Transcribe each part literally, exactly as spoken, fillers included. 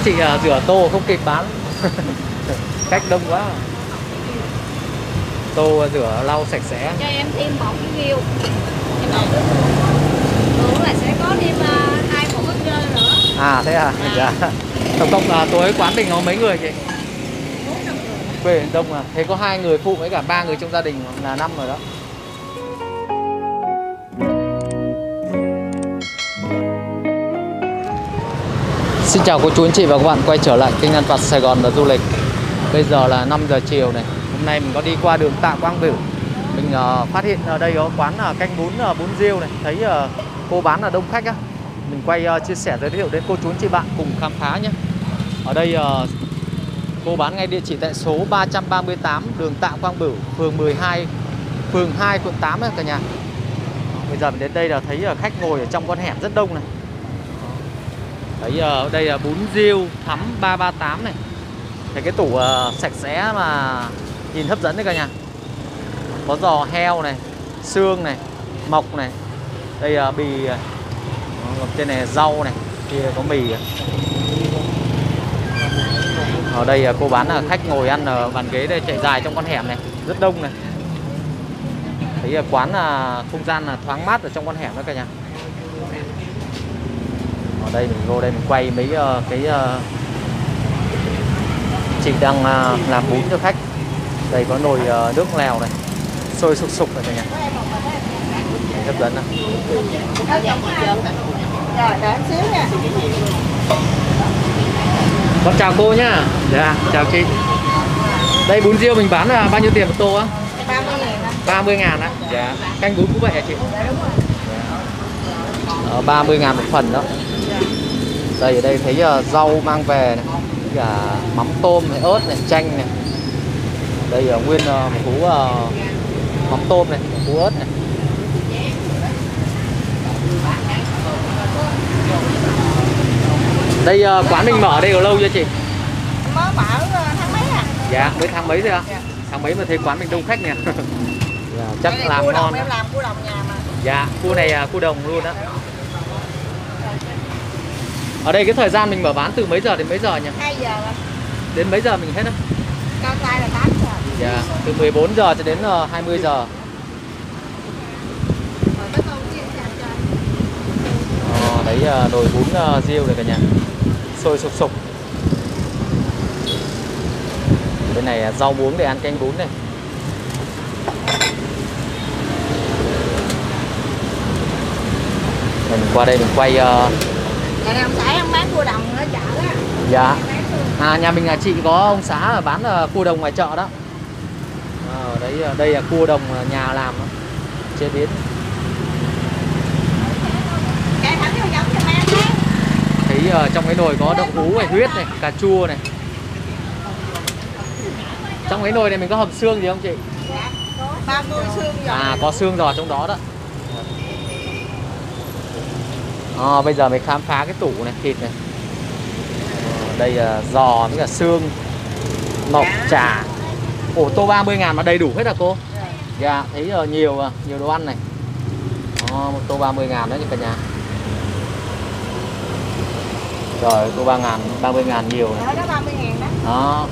chị à, rửa tô không kịp bán. Khách đông quá. Tô rửa lau sạch sẽ. Cho em thêm một cái nghiêu. Tưởng là sẽ có thêm uh, hai bộ bát rơi nữa. À thế à? À. Dạ. Tổng cộng là tối quán mình có mấy người chị? Quê đông à? Thế có hai người phụ với cả ba người trong gia đình là năm rồi đó. Xin chào cô chú anh chị và các bạn quay trở lại kênh Ăn Vặt Sài Gòn và Du Lịch. Bây giờ là năm giờ chiều này. Hôm nay mình có đi qua đường Tạ Quang Bửu. Mình uh, phát hiện ở đây có quán uh, canh bún uh, bún riêu này. Thấy uh, cô bán là đông khách á. Mình quay uh, chia sẻ giới thiệu đến cô chú anh chị bạn cùng khám phá nhé. Ở đây uh, cô bán ngay địa chỉ tại số ba trăm ba mươi tám đường Tạ Quang Bửu, phường mười hai, phường hai, quận tám đấy cả nhà. Bây giờ mình đến đây là thấy uh, khách ngồi ở trong con hẻm rất đông này. Đấy, ở đây là bún riêu Thắm ba ba tám này. Thấy cái tủ uh, sạch sẽ mà nhìn hấp dẫn đấy cả nhà. Có giò heo này, xương này, mọc này. Đây uh, bì uh, trên này rau này, kia có mì. Ở đây uh, cô bán là uh, khách ngồi ăn ở uh, bàn ghế đây chạy dài trong con hẻm này, rất đông này. Thấy uh, quán là uh, không gian là uh, thoáng mát ở trong con hẻm đó cả nhà. Ở đây mình vô đây mình quay mấy uh, cái uh, chị đang uh, làm bún cho khách. Đây có nồi uh, nước lèo này, sôi sục sục này cả nhà. Hấp dẫn à. Rồi đợi xíu nha. Con chào cô nhá. Dạ, chào chị. Đây bún riêu mình bán là bao nhiêu tiền một tô á? ba mươi ngàn á. ba mươi ngàn á. Dạ. Canh bún cũng vậy hả chị? Dạ đúng rồi. Ờ, ba mươi ngàn một phần đó. Đây ở đây thấy uh, rau mang về này, cả mắm tôm này, ớt này, chanh này. Đây uh, nguyên uh, một cú uh, mắm tôm này, một cú ớt này. Đây uh, quán mình mở ở đây có lâu chưa chị? Mới mở uh, tháng mấy à? Dạ, mới tháng mấy rồi ạ? Dạ. Tháng mấy mà thấy quán mình đông khách nè. Dạ, chắc làm cua ngon. Đồng, em làm cua đồng nhà mà. Dạ, cua này uh, cua đồng luôn đó. Ở đây cái thời gian mình mở bán từ mấy giờ đến mấy giờ nhỉ? hai giờ rồi. Đến mấy giờ mình hết á? Cao tay là tám giờ. Dạ, từ mười bốn giờ cho đến uh, hai mươi giờ. Rồi cái tô chiên chả cho. Ờ, đấy uh, nồi bún uh, riêu này cả nhà. Sôi sục sục. Bên này uh, rau muống để ăn canh bún này. Mình qua đây mình quay uh... Nhà này ông xã em bán cua đồng ở chợ á. Dạ. À, nhà mình là chị có ông xã là bán uh, cua đồng ngoài chợ đó. À, đấy uh, đây là cua đồng uh, nhà làm đó. Chế biến. Cái thẳng vô giống cho em đấy. Thấy uh, trong cái nồi có đậu hú này, huyết này, cà chua này. Trong cái nồi này mình có hầm xương gì không chị? Dạ, có ba mươi xương giò. À, có xương giò trong đó đó. À, bây giờ mình khám phá cái tủ này, thịt này. À, đây là giò với cả xương, mọc, dạ, chả. Ồ, tô ba mươi ngàn mà đầy đủ hết à cô? Dạ, dạ thấy uh, nhiều nhiều đồ ăn này. À, một tô ba mươi ngàn đó như cả nhà. Rồi, tô ba ngàn, ba mươi ngàn nhiều này. Đó, đó ba mươi ngàn đó. Đó.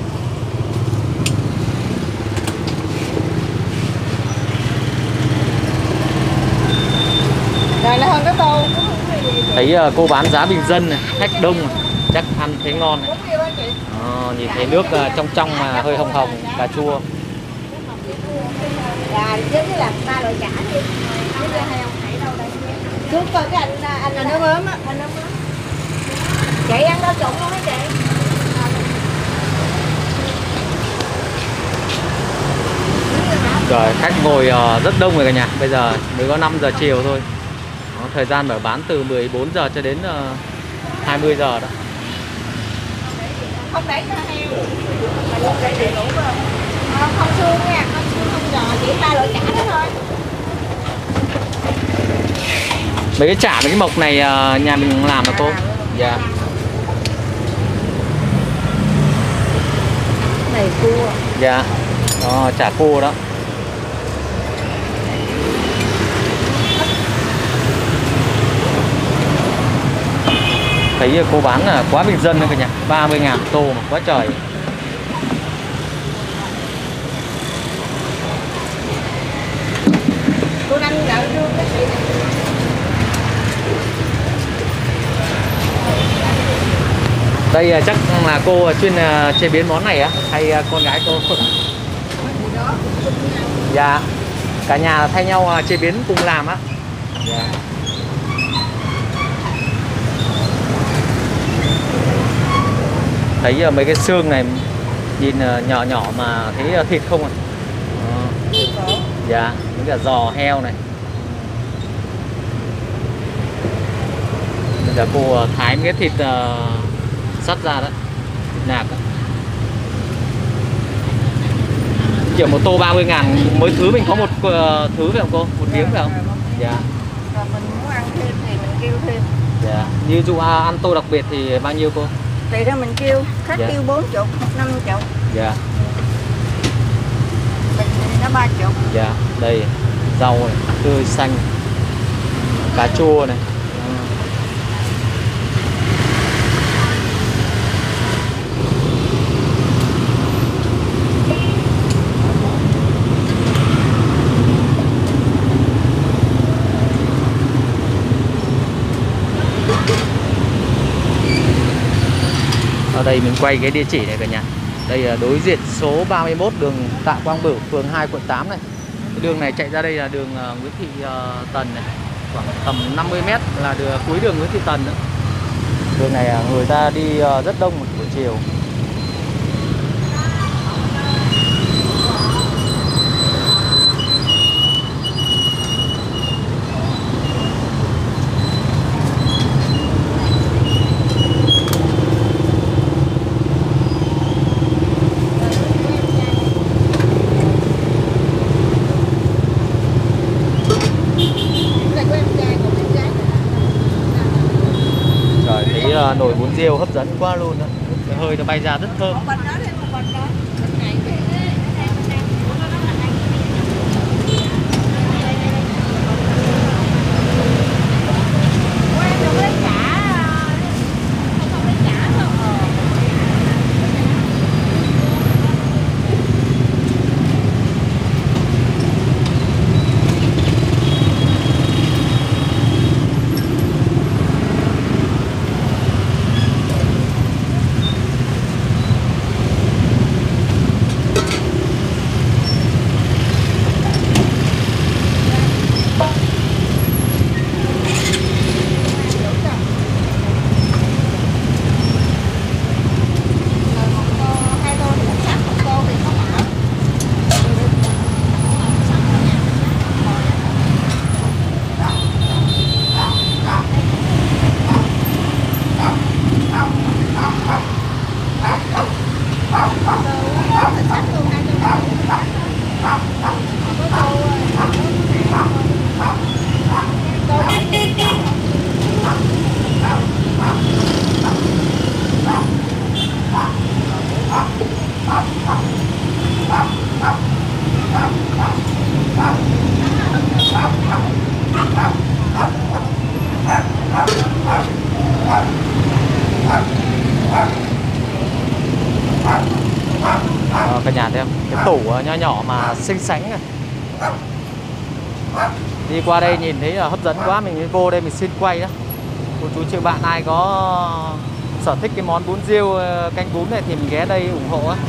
Rồi là hơn cái tô. Thấy uh, cô bán giá bình dân này, khách đông này, chắc ăn thấy ngon này. À, nhìn thấy nước uh, trong trong mà hơi hồng hồng, cà chua. Dạ, với cái là ba loại chả đi. Với cái hai ông hãy đâu đây. Trước coi cái anh anh anh nó ốm á, anh nó ốm. Chị ăn đâu trụng luôn hả chị? Rồi khách ngồi uh, rất đông rồi cả nhà. Bây giờ mới có năm giờ chiều thôi. Đó, thời gian mở bán từ mười bốn giờ cho đến uh, hai mươi giờ đó. Không để cho heo. Mà luôn để đầy đủ rồi. Không, không xương nha, không xương không giò, chỉ ba loại chả đó thôi. Mấy cái chả với cái mộc này uh, nhà mình làm là cô? Dạ. Này cua. Dạ. Đó, chả cua đó. Thấy cô bán là quá bình dân đấy cả nhà, ba mươi ngàn tô mà quá trời. Cô đang gạo rương cái gì này. Đây chắc là cô chuyên chế biến món này á hay con gái cô? Dạ, cả nhà thay nhau chế biến cùng làm á. Dạ. Thấy mấy cái xương này nhìn nhỏ nhỏ mà thấy thịt không à? Ờ. Dạ, những cả giò heo này. Bây giờ cô thái cái thịt uh, sắt ra đó, thịt nạc đó. Kiểu một tô ba mươi ngàn mỗi thứ mình có một uh, thứ phải không cô? Một miếng phải không? Dạ. Rồi mình muốn ăn thêm thì mình kêu thêm. Dạ. Như dụ ăn tô đặc biệt thì bao nhiêu cô? Thì đó mình kêu, khách dạ. kêu bốn chục, năm chục. Dạ. Mình thì nó ba chục. Dạ. Đây rau này, tươi xanh, cà chua này. Ở đây mình quay cái địa chỉ này cả nhà. Đây là đối diện số ba mươi mốt đường Tạ Quang Bửu, phường hai, quận tám này. Cái đường này chạy ra đây là đường uh, Nguyễn Thị uh, Tần này. Khoảng tầm năm mươi mét là đường cuối đường Nguyễn Thị Tần nữa. Đường này uh, người ta đi uh, rất đông một buổi chiều. Nồi bún riêu hấp dẫn quá luôn đó. Cái hơi nó bay ra rất thơm. Ờ, cả nhà thấy không? Cái tủ nhỏ nhỏ mà xinh xắn này. Đi qua đây nhìn thấy là hấp dẫn quá, mình mới vô đây mình xin quay đó. Cô chú chị bạn ai có sở thích cái món bún riêu canh bún này thì mình ghé đây ủng hộ á.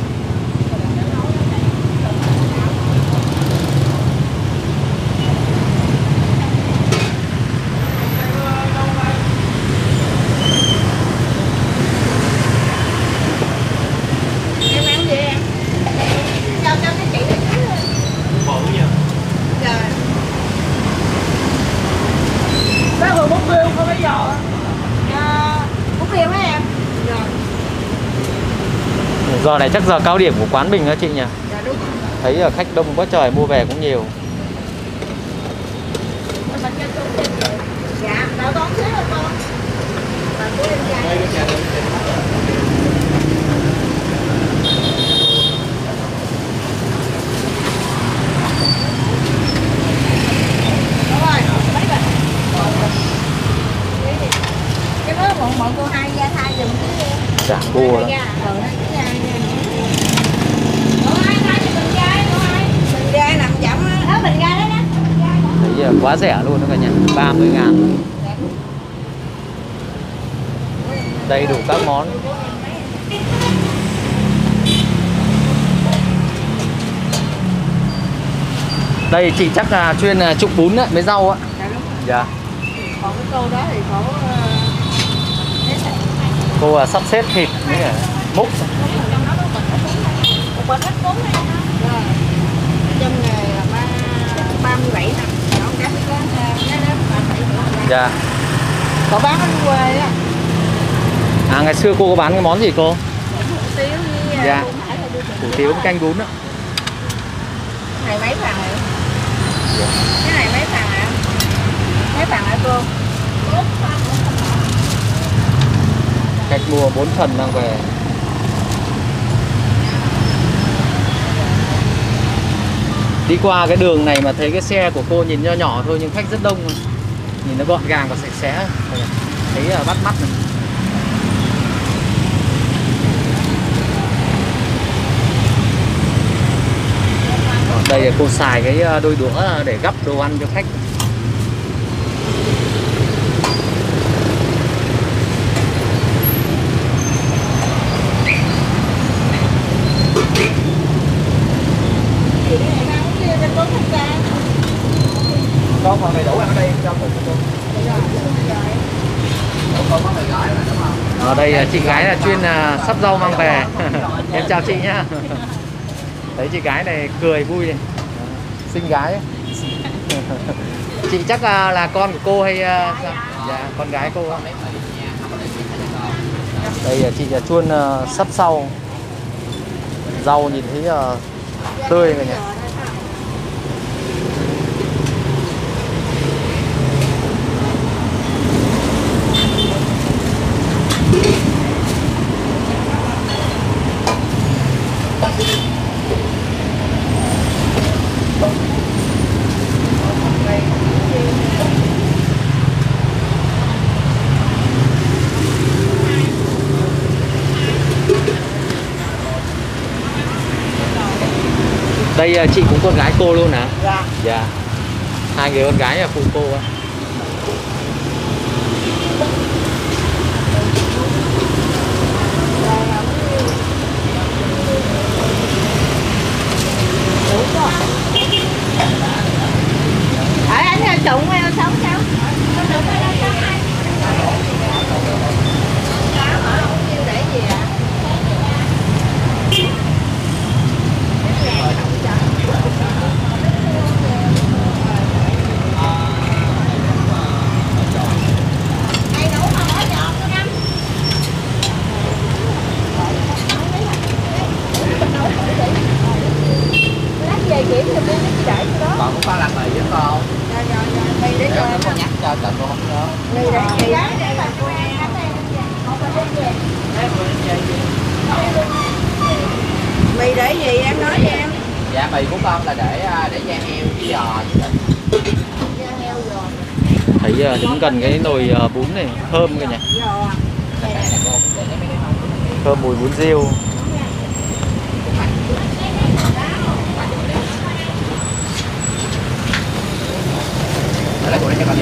Giờ này chắc giờ cao điểm của quán mình đó chị nhỉ? Dạ đúng. Thấy là khách đông quá trời, mua về cũng nhiều. Dạ, đào toán xíu rồi con. Bà của em trai. Đúng rồi, mấy bà. Cái đó bọn bọn cô hai cua đó. Bình gai nằm chậm á. Bình gai đó đó. Đấy là quá rẻ luôn đó cả nhà, ba mươi ngàn. Đầy đủ các món. Đây chị chắc là chuyên là trụng bún đấy, với rau á. Dạ. Còn cái cô đó thì cổ cô sắp xếp thịt với cả múc. một bịch ít cuốn này. Trong nghề là ba mươi bảy năm. Nó cá có nó đó ba mươi bảy. Dạ. Có bán ở quê á. À ngày xưa cô có bán cái món gì cô? Hủ tiếu với dạ. Hủ tiếu với canh bún á. Này mấy phần này? Cái này mấy phần ạ? Mấy phần hả cô? Cách mua bốn phần mang về. Đi qua cái đường này mà thấy cái xe của cô nhìn nho nhỏ thôi nhưng khách rất đông. Nhìn nó gọn gàng và sạch sẽ. Thấy là bắt mắt này. Đây là cô xài cái đôi đũa để gắp đồ ăn cho khách. Con còn đầy đủ ăn ở đây cho cô. Ở đây chị gái là chuyên sắp rau mang về. Em chào chị nhá. Thấy chị gái này cười vui này. Xinh gái ấy. Chị chắc là con của cô hay sao? Dạ con gái cô. Đây là chị là chuyên sắp sau. Rau nhìn thấy uh, tươi rồi nhỉ. Đây chị cũng con gái cô luôn hả? Dạ. Dạ. Hai người con gái là phụ cô á. Ở anh là trụng hay sống sao? Để gì ạ? Còn có ba lần này với con. Dạ dạ dạ. Mì để cho em nhắc cho trận cô không nhớ. Mì để chị để bà cô ăn. Mì để gì em nói cho em. Dạ mì của con là để để da heo với giò. Da heo giò. Thấy uh, đứng gần cái nồi uh, bún này thơm kìa nhỉ. Giò. Thơm mùi bún riêu. Lấy của đây cho con đi.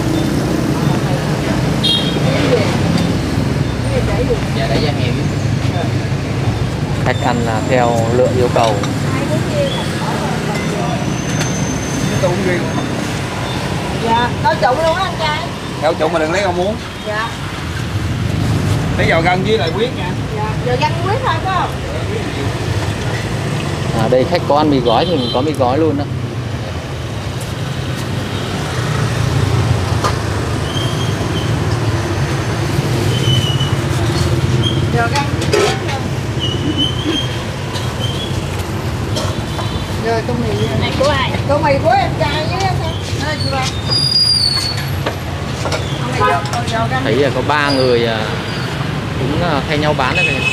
Dạ để da heo. Khách ăn là theo lượng yêu cầu. Dạ, có trụng luôn á anh trai. Theo trụng mà đừng lấy con muốn. Dạ. Lấy giò gân với lại huyết nha. Dạ, giờ gân huyết thôi phải không? À, đây khách có ăn mì gói thì mình có mì gói luôn đó. Giờ gân. Rồi tô mì này của ai? Tô mì của em trai với em thôi. Đây chị ba. Thấy là có ba người cũng thay nhau bán đấy kìa.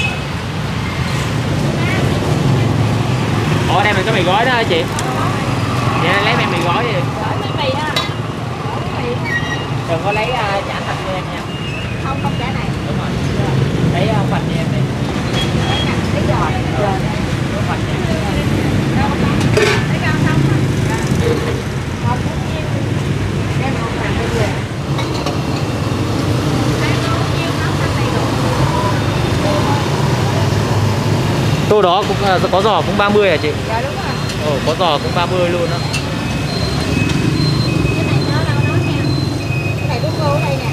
Ủa đây mình có mì gói đó hả chị? Vậy lấy mấy mì gói gì? Lấy mì ha. Đừng có lấy uh, chả thật cho em nha. Không, không chả này. Đúng rồi. Lấy uh, phần gì em đi. Cái giò giò này. Phần gì. Lấy rau không? Không có nhiêu. Đem một phần đi về. Tô đó cũng uh, có giò cũng ba mươi hả chị? Dạ đúng rồi. Ồ, có giò cũng ba mươi luôn đó. Cái này nhớ đâu đó nha. Cái này của cô ở đây nè.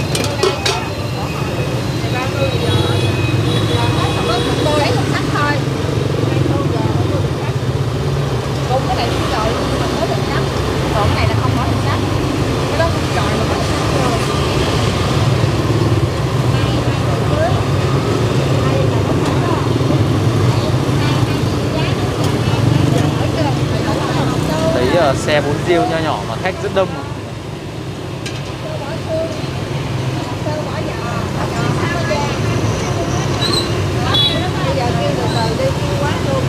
Này ba mươi giờ. Giờ hết không có cô lấy một sách thôi. Hai cô giờ có cô được sách. Cùng cái này cũng rồi nhưng mà có được sách. Còn cái này là không có được sách. Cái đó cũng rồi mà có được sách rồi. Hai hai người cưới. Hai là có sách đó. Thấy uh, xe bốn riêu nho nhỏ mà khách rất đông. Bây giờ kêu từ từ đi kêu quá luôn.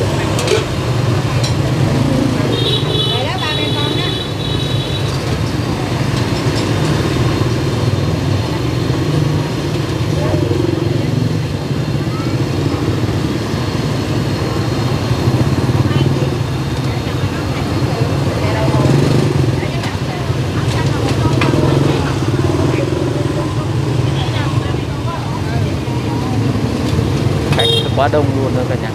Này đó ba mẹ con đó. Khách quá đông luôn nữa cả nhà.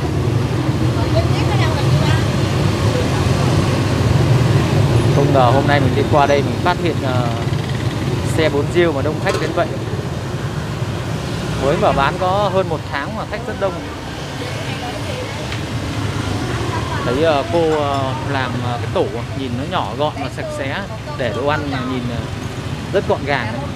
Không ngờ hôm nay mình đi qua đây mình phát hiện uh, xe bốn riêu mà đông khách đến vậy. Mới mở bán có hơn một tháng mà khách rất đông. Thấy uh, cô uh, làm uh, cái tủ nhìn nó nhỏ gọn và sạch sẽ, để đồ ăn nhìn uh, rất gọn gàng đấy.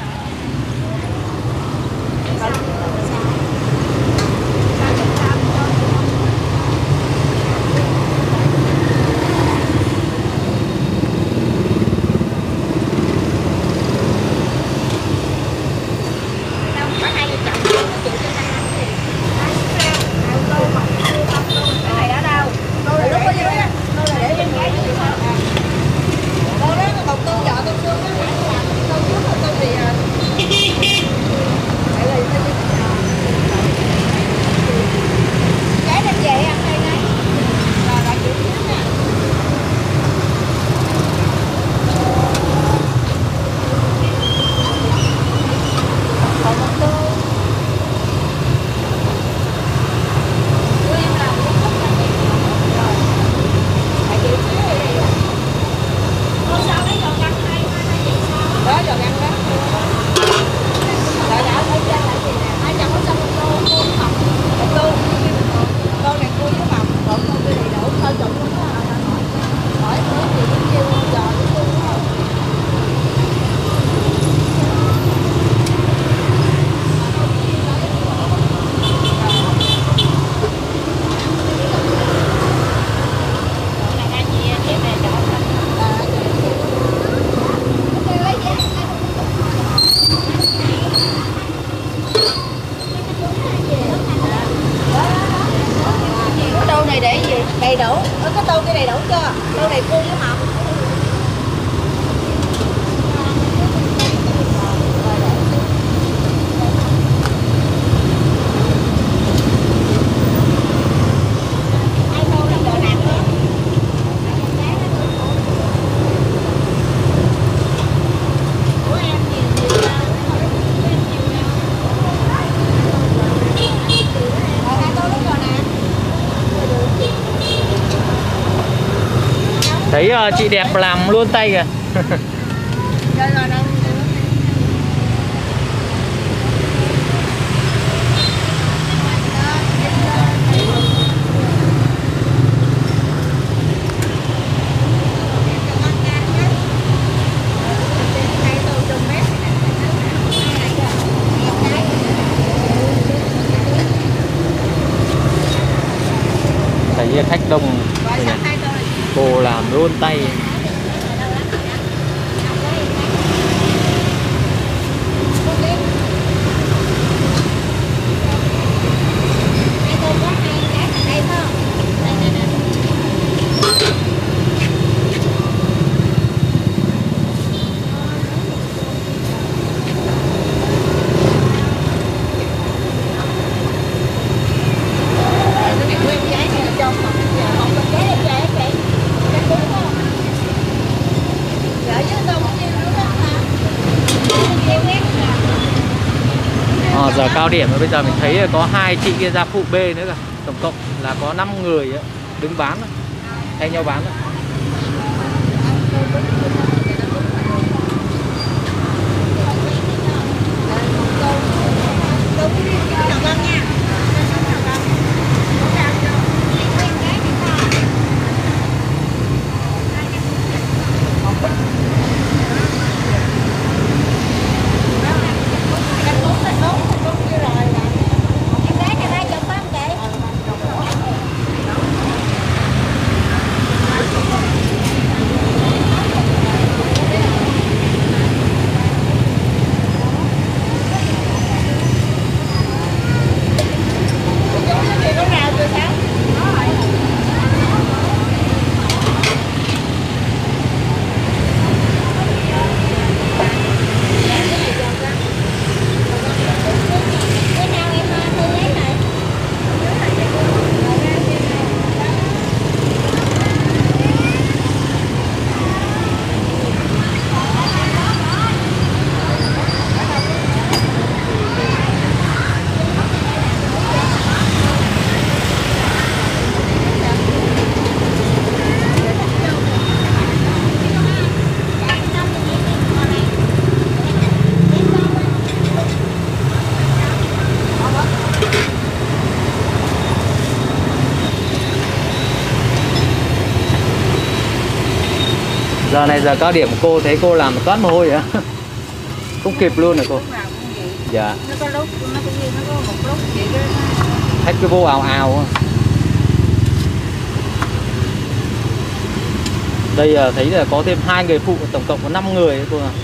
Đầy đủ, ở cái tô kia đầy đủ chưa? Tô này cua với mọc. Thấy uh, chị đẹp làm luôn tay kìa. Thấy khách đông. Cô làm luôn tay. giờ cao điểm mà bây giờ mình thấy có hai chị kia ra phụ bê nữa cả. Tổng cộng là có năm người ấy, đứng bán thay nhau bán. Giờ này giờ cao điểm cô thấy cô làm toát mồ hôi vậy? Không kịp luôn rồi cô. Dạ. Nó có lúc nó cũng như nó có một lúc vậy đó. Khách cứ vô ào ào. Đây thấy là có thêm hai người phụ, tổng cộng có năm người ấy cô à.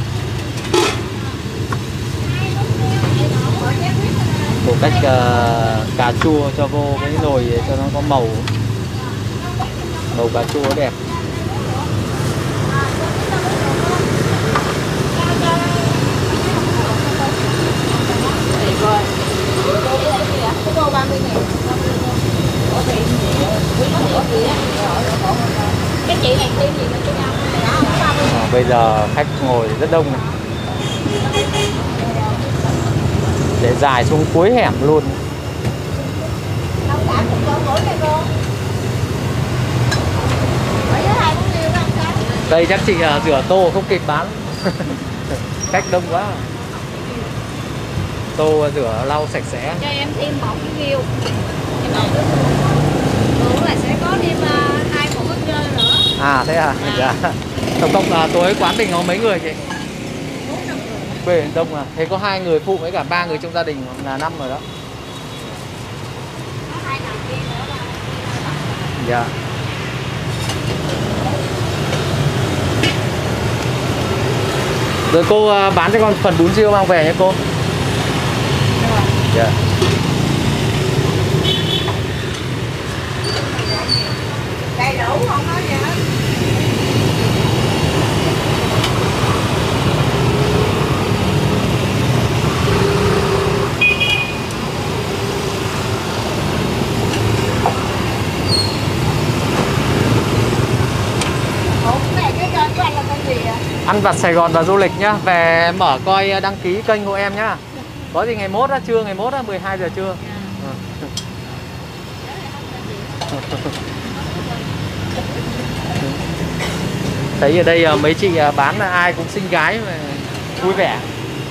Một cách uh, cà chua cho vô cái nồi cho nó có màu màu cà chua đẹp. Cái chị này tên gì nữa chứ nhau? À, bây giờ khách ngồi rất đông này. Để dài xuống cuối hẻm luôn. Đây chắc chị uh, rửa tô không kịp bán. Khách đông quá. Tô rửa lau sạch sẽ. Cho em thêm một cái riêu. Tưởng là sẽ có thêm uh, hai một cái rơi nữa. À thế à? Dạ. Tổng cộng là tối quán mình có mấy người chị? Quê đông à? Thế có hai người phụ với cả ba người trong gia đình là năm rồi đó. Dạ. Rồi cô bán cho con phần bún riêu mang về nhé cô. Dạ. Đầy đủ không nói gì hết. Ăn vặt Sài Gòn và du lịch nhá. Về mở coi đăng ký kênh của em nhá. Có gì ngày mốt á, trưa ngày mốt á, mười hai giờ trưa. Thấy ở đây mấy chị bán là ai cũng xinh gái mà vui vẻ.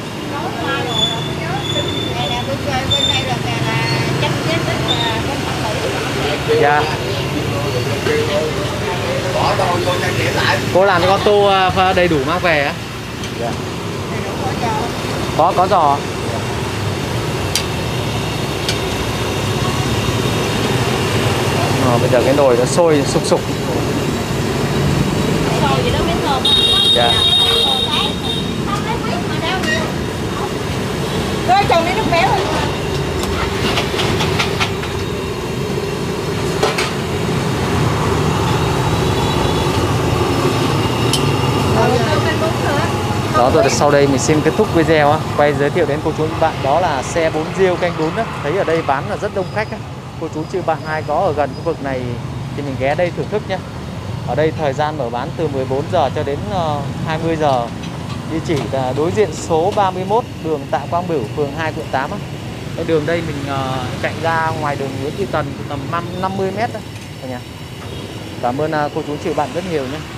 Dạ. Cô làm cho con tô đầy đủ mang về á? Dạ. Có có giò. À, bây giờ cái nồi nó sôi sục sục. Sôi gì đó miếng thơm. Dạ. Rồi chồng đi nước béo rồi. Đó rồi sau đây mình xin kết thúc video á, quay giới thiệu đến cô chú bạn đó là xe bún riêu canh bún đó. Thấy ở đây bán là rất đông khách á. Cô chú chị bạn ai có ở gần khu vực này thì mình ghé đây thưởng thức nhé. Ở đây thời gian mở bán từ mười bốn giờ cho đến hai mươi giờ. Địa chỉ là đối diện số ba mươi mốt đường Tạ Quang Bửu, phường hai, quận tám á. Cái đường đây mình uh, chạy ra ngoài đường Nguyễn Thị Tần tầm năm mươi mét đó. Cảm ơn uh, cô chú chị bạn rất nhiều nhé.